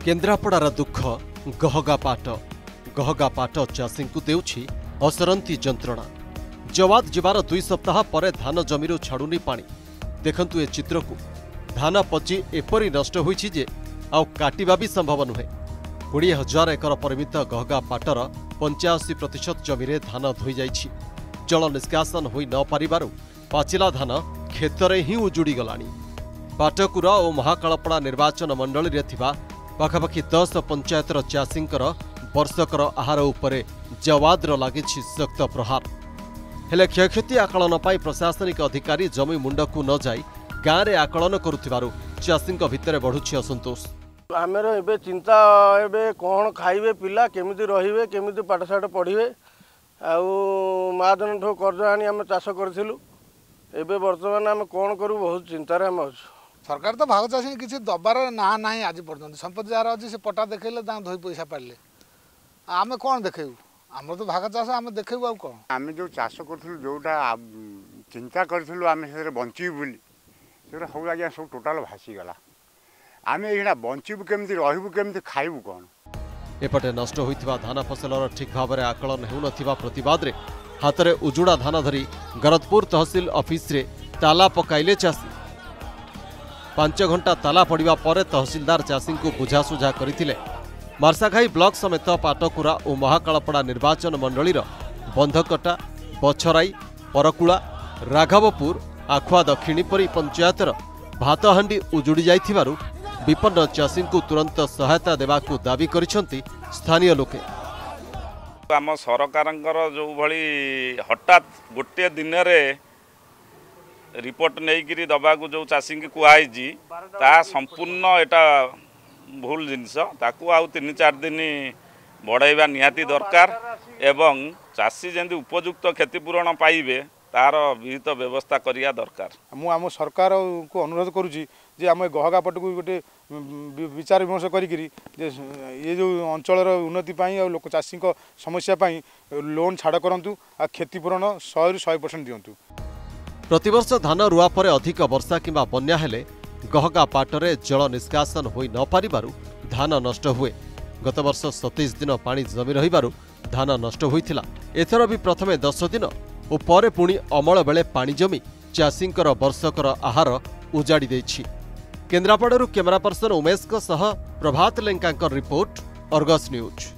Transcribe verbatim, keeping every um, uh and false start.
केन्द्रापड़ार दुख गहगा पाट गहगा पाट चाषी को देउछि असरंती जंत्रणा। जवाद जीवार दुई सप्ताह पर धान जमीर छाड़ुनी पानी। देखंतु ए चित्र को धान पची एपरी नष्ट होईछि जे आउ काटिबा भी संभव नुहे। कोड़े हजार एकर परिमित गहगा पाटर पंचाशी प्रतिशत जमीरे धान धोई जाइछि। जल निष्कासन होई न पारिबारु पाचिला धान खेतरे ही उजुड़ी गलानी। पाटकुरा और महाकालपड़ा निर्वाचन मंडली रे थिबा पाखापाखि दस पंचायतर चाषींकर वर्षकर आहार उपरे जवाद्र लागिछि सख्त प्रहार। हेले क्षयक्षति आकलन पाई प्रशासनिक अधिकारी जमी मुंडकू न जाई गाँव में आकलन करुथिबारु चाषींक भितरे बढ़ुछि असंतोष। आमेर एबे चिंता एबे कौन खाइबे पिला केमिति रहिबे केमिति पाठशाठ पढ़िबे आउ महाजन ठो कर्ज आनी आम चाष करथिलु एबे वर्तमान आम कौन करू बहुत चिंतार आम अछु। सरकार तो भाग चाषी किसी दबार ना ना आज पर्यटन संपत्ति जार अच्छी से पटा देखले धोई पैसा पारे आम कौन देखेबू आम तो भाग चाष आम देखेबू आ कौन आम जो चाष करूँ जोटा चिंता करूँ आम से बंचू बोली से सब आज्ञा सब टोटाल भासीगला आम यहाँ बंचू केमती रहबू केमती खाइबू कौन। एपटे नष्ट होइथिबा धान फसलर ठीक भाव में आकलन हेउनथिबा प्रतिवाद रे हाथ में उजुड़ा धान धरी गरदपुर तहसिल ऑफिस रे ताला पकाइले चाषी। पांच घंटा ताला पड़ा पर तहसिलदार चाषी को बुझासुझा करथिले। मार्साघाई ब्लॉक समेत पाटकुरा और महाकालपड़ा निर्वाचन मंडलीर बंधकटा बछराई परकुला राघवपुर आखुआ दक्षिणी परी पंचायतर भातहांडी उजुड़ी जाइथिबारु विपन्न चाषी को तुरंत सहायता देवाकू दाबी करिसेंती स्थानीय लोके। आम सरकारंकर जो भली हठात गोटे दिन रे रिपोर्ट नहीं दबाकू जो चाषी की कहुई ता संपूर्ण एटा भूल जिनस ताकू आउ तीन चार दिन बढ़ाइबा निहाती दरकार एवं चाषी जमी उपयुक्त क्षतिपूरण पाइबे तार विहित व्यवस्था करिया दरकार। मु आम सरकार को अनुरोध करुँची जे आम गहगा पट को गोटे विचार विमर्श करी ये जो अंचल उन्नति और लोक चाषी समस्या लोन छाड़ करूँ आ क्षतिपूरण सौ रु शहे परसेंट दिंतु। प्रतिवर्ष धान रुआ पर अधिक वर्षा किंबा बन्या हेले गहगा पाटरे जल निष्कासन होई न पारिबारु धान नष्ट हुए। गत वर्ष सतैश दिन पानी जमी रहिबारु धान नष्ट होइथिला। एथर भी प्रथमे दस दिन और परे पुणी अमल बेले पानी जमी चाषींकर वर्षकर आहार उजाड़ी देछि। केन्द्रापड़ारू कैमरा पर्सन उमेश सह Prabhat Lenka report Argus news.